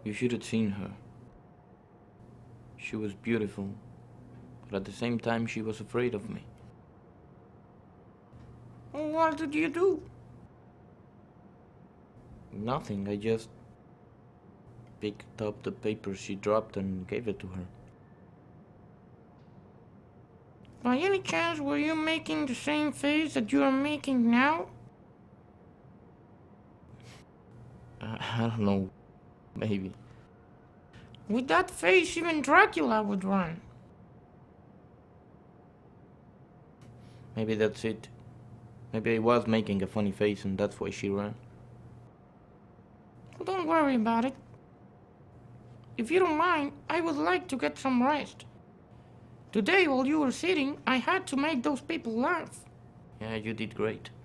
You should have seen her. She was beautiful, but at the same time she was afraid of me. What did you do? Nothing, I just picked up the paper she dropped and gave it to her. By any chance were you making the same face that you are making now? I don't know, maybe. With that face, even Dracula would run. Maybe that's it. Maybe I was making a funny face and that's why she ran. Don't worry about it. If you don't mind, I would like to get some rest. Today, while you were sitting, I had to make those people laugh. Yeah, you did great.